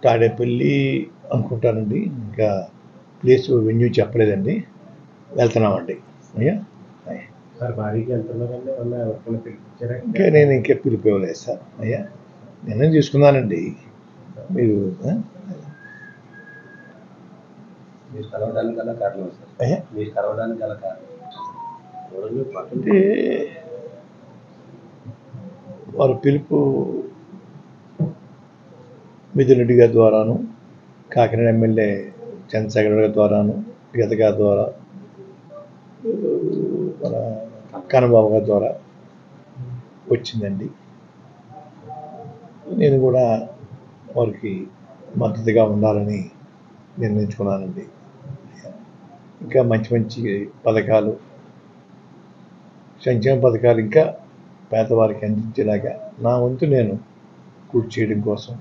తాడేపల్లి అనుకుంటానండి. ఇంకా place venue చెప్పలేదండి. వెళ్తున్నామండి. అయ్యా ఇంకా నేను ఇంకా పిలుపు ఇవ్వలేదు సార్. అయ్యా నిర్ణయం తీసుకున్నానండి. మీరు అంటే వారి పిలుపు మిథున్ రెడ్డి గారి ద్వారాను, కాకినాడ ఎమ్మెల్యే చంద్రశేఖర్ గారి ద్వారాను, గీత గారి ద్వారా, మన కన్నబాబు గారి ద్వారా వచ్చిందండి. నేను కూడా వారికి మద్దతుగా ఉండాలని నిర్ణయించుకున్నానండి. ఇంకా మంచి మంచి పథకాలు, సంక్షేమ పథకాలు ఇంకా పేదవారికి అందించేలాగా నా వంతు నేను కృషి చేయడం కోసం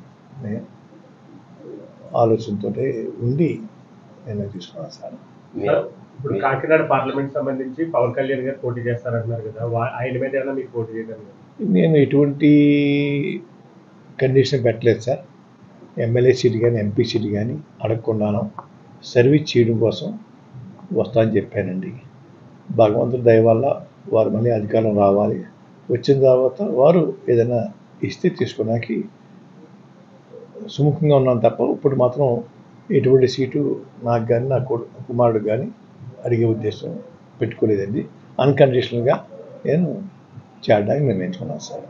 ఆలోచనతో ఉండి నిర్ణయం తీసుకున్నాను సార్. ఇప్పుడు కాకినాడ పార్లమెంట్ సంబంధించి పవన్ కళ్యాణ్ గారు పోటీ చేస్తారంటున్నారు కదా, ఆయన మీద ఏమైనా మీకు పోటీ చేయడం? నేను ఎటువంటి కండిషన్ పెట్టలేదు సార్. ఎమ్మెల్యే సీట్ కానీ ఎంపీ సీట్ కానీ అడగకుండాను సర్వీస్ చేయడం కోసం వస్తా అని చెప్పానండి. భగవంతుడి దయ వల్ల వారు మళ్ళీ అధికారం రావాలి, వచ్చిన తర్వాత వారు ఏదైనా ఇస్తే తీసుకోవడానికి సుముఖంగా ఉన్నాను తప్ప ఇప్పుడు మాత్రం ఎటువంటి సీటు నాకు కానీ నా కుమారుడు కానీ అడిగే ఉద్దేశం పెట్టుకోలేదండి. అన్కండిషనల్గా నేను చేయడానికి నిర్ణయించుకున్నాను సార్.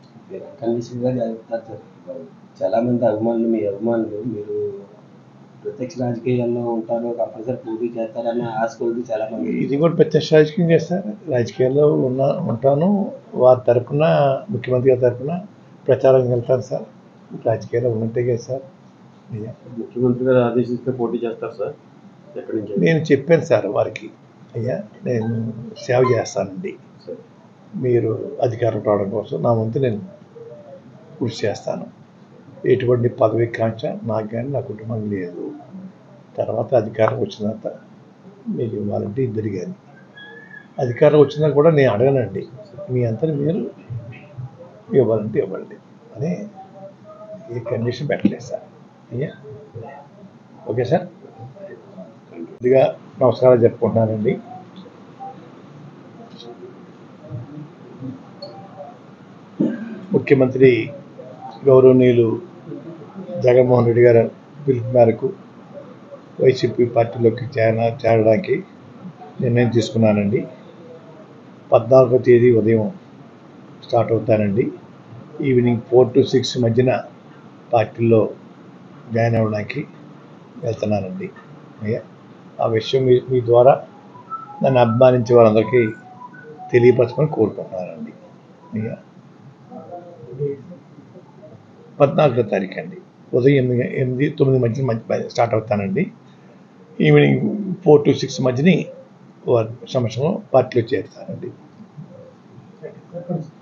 చాలామంది అభిమానులు, మీ అభిమానులు మీరు ప్రత్యక్ష రాజకీయాల్లో ఉంటారు, కంపల్సరీ పోటీ చేస్తారని ఆశ కొద్ది చాలామంది. ఇది కూడా ప్రత్యక్ష రాజకీయం చేస్తారు. రాజకీయాల్లో ఉంటాను. వారి తరఫున, ముఖ్యమంత్రి గారి తరఫున ప్రచారం వెళ్తాను సార్. రాజకీయాల్లో ఉన్నట్టే కదా సార్. ముఖ్యమంత్రి గారు ఆదేశిస్తే పోటీ చేస్తారు సార్. ఎక్కడి నుంచి? నేను చెప్పాను సార్ వారికి, అయ్యా నేను సేవ చేస్తానండి, మీరు అధికారం రావడం కోసం నా వంతు నేను కృషి చేస్తాను. ఎటువంటి పదవి కాంక్ష నాకు కానీ నా కుటుంబం లేదు. తర్వాత అధికారం వచ్చిన తర్వాత మీకు ఇవ్వాలంటే ఇద్దరు కానీ, అధికారం వచ్చినా కూడా నేను అడగనండి, మీ అంతా మీరు ఇవ్వాలంటే ఇవ్వండి అని ఏ కండిషన్ పెట్టలేదు సార్. అయ్యా ఓకే సార్. కొద్దిగా నమస్కారాలు చెప్పుకుంటున్నానండి. ముఖ్యమంత్రి గౌరవనీయులు జగన్మోహన్ రెడ్డి గారి పిలుపు మేరకు వైసీపీ పార్టీలోకి చేరడానికి నిర్ణయం తీసుకున్నానండి. 14వ తేదీ ఉదయం స్టార్ట్ అవుతానండి. ఈవినింగ్ 4 to 6 మధ్యన పార్టీలో జాయిన్ అవ్వడానికి వెళ్తున్నానండి. అయ్యా ఆ విషయం మీ ద్వారా నన్ను అభిమానించే వారందరికీ తెలియపరచమని కోరుకుంటున్నానండి. అయ్యా 14వ తారీఖు అండి ఉదయం 8-9 మధ్య స్టార్ట్ అవుతానండి. ఈవినింగ్ 4 to 6 మధ్యని వారి సమక్షంలో పార్టీలో చేరుతానండి.